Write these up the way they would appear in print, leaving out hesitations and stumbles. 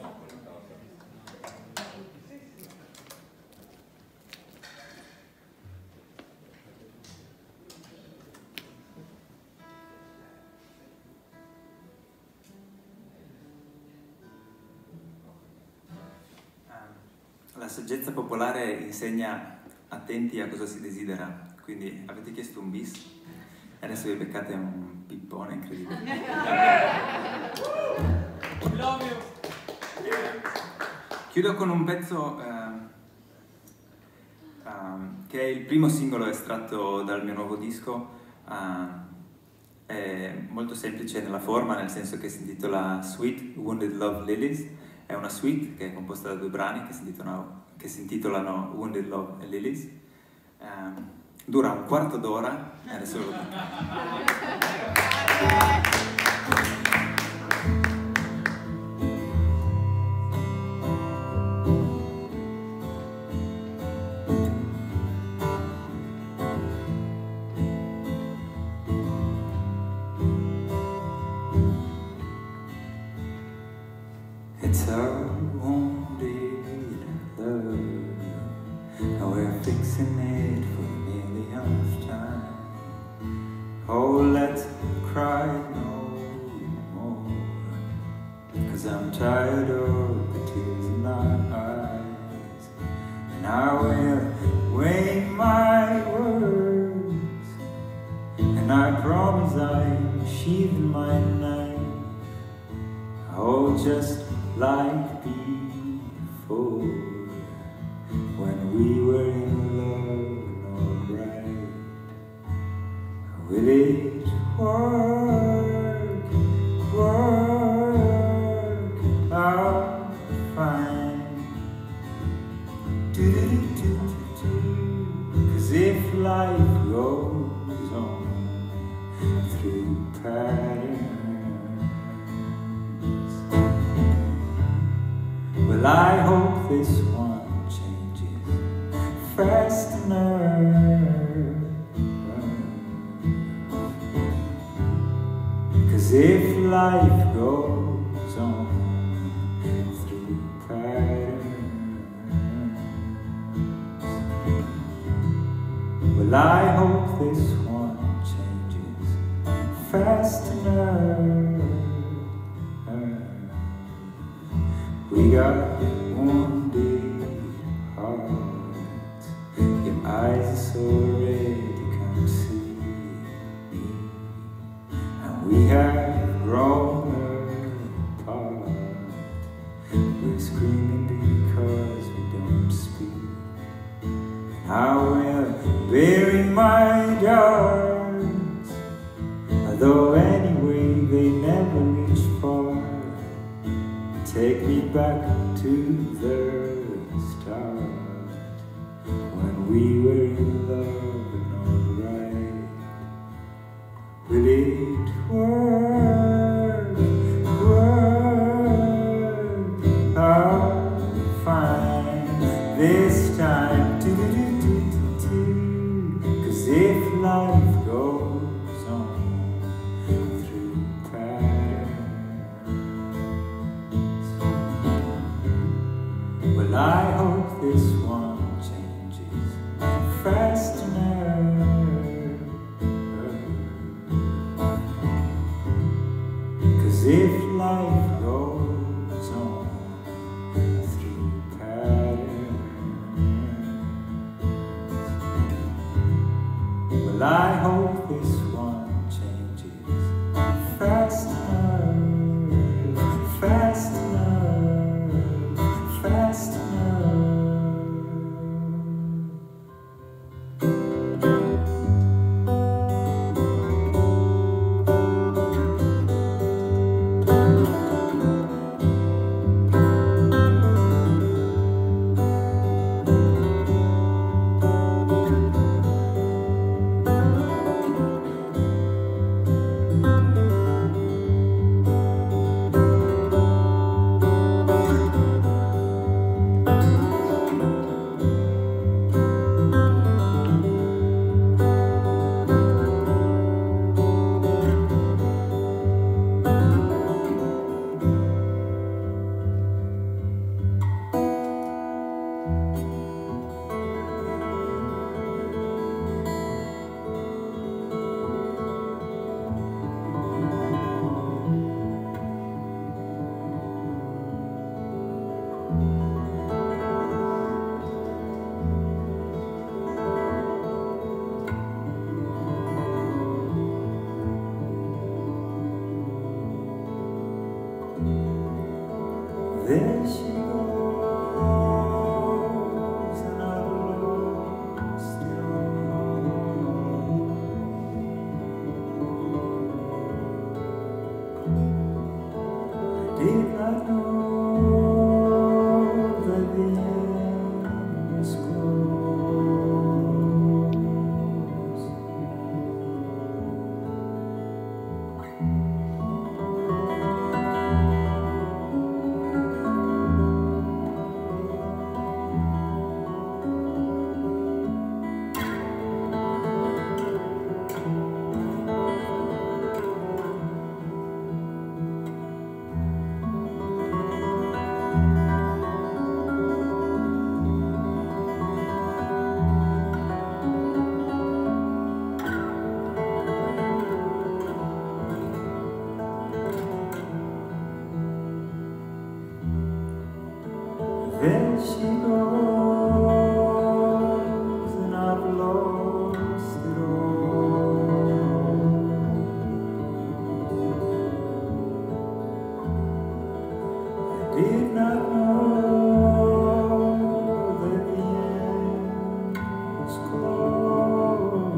La saggezza popolare insegna attenti a cosa si desidera, quindi avete chiesto un bis e adesso vi beccate un pippone incredibile. Chiudo con un pezzo che è il primo singolo estratto dal mio nuovo disco. È molto semplice nella forma, nel senso che si intitola Sweet Wounded Love Lilies. È una suite che è composta da 2 brani che si intitolano Wounded Love Lilies. Dura un quarto d'ora e adesso ve lo dico. It's a wounded love, and we're fixing it for the millionth time. Oh, let's cry no more, 'cause I'm tired of the tears in our eyes. And I will weigh my words, and I promise I'm sheathing my knife. Oh, just like before, when we were in love and alright. Will it work out fine? Cause if life goes on through patterns, well, I hope this one changes fast enough. 'Cause if life goes on through patterns, well, I hope this one changes fast enough. We got wounded hearts, your eyes are so red you can't see me, and we have grown apart. We're screaming because we don't speak. I will bury my darts, although anyway they never reach far. Take me back to the start, when we were in love and alright. Will it work out fine this time? 'Cause if life goes on through patterns, well, I hope this one changes fast enough. 'Cause if life goes on through patterns, well, I hope this one changes fast enough, fast enough, fast enough. There she goes, and I've lost it all. Did not know that the end was close. There she goes, and I've lost it all. I did not know that the end was close.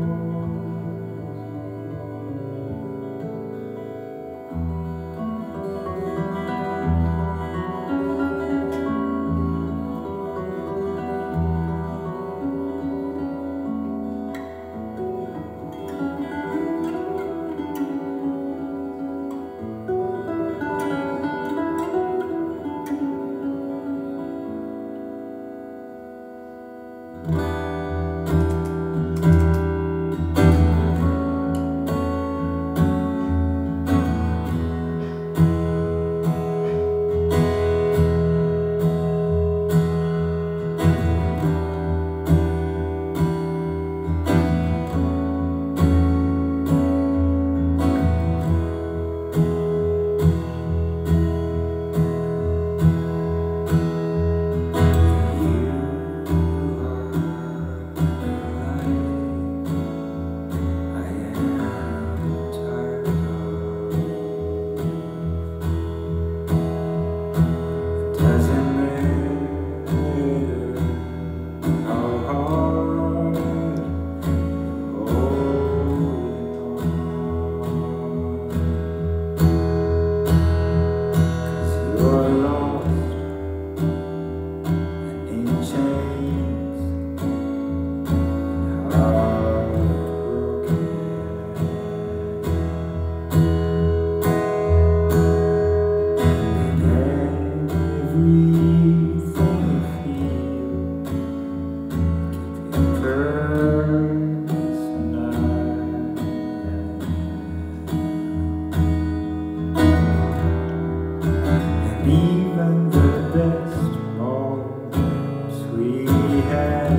Even the best moments we had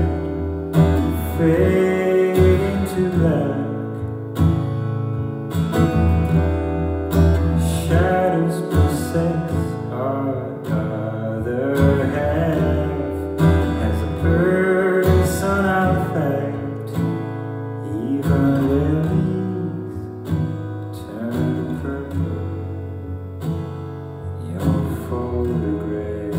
fade into black. Shadows possess our other half. As a person I've fact, even lilies turn purple. Your photographs.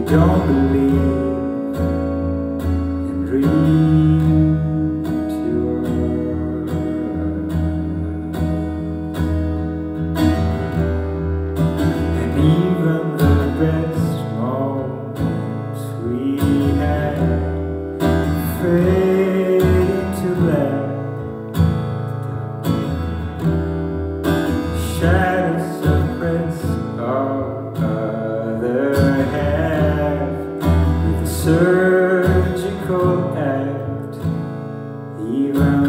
don't believe in dreams to us. And even the best moments we had fade into black. Shadows suppress our other half with a surgical act. Even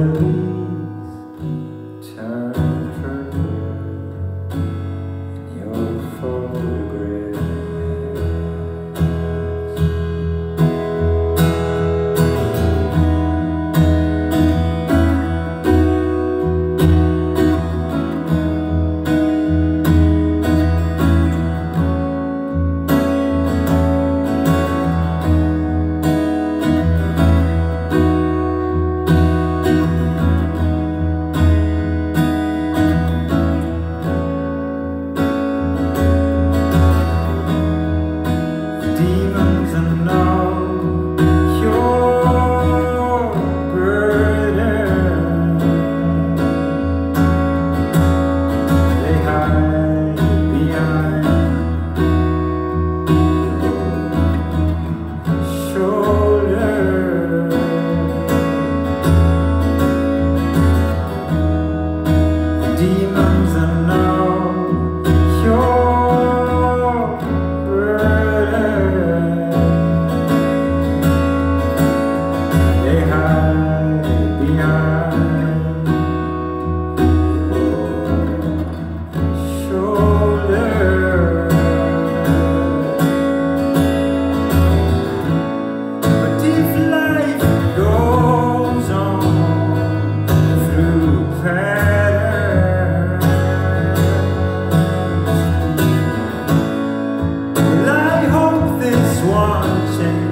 lilies turn purple in your photographs. Demons know your burden. They hide behind your shoulder. Demons know your burden. They hide behind your shoulder. But if life goes on through patterns, well, I hope this one changes.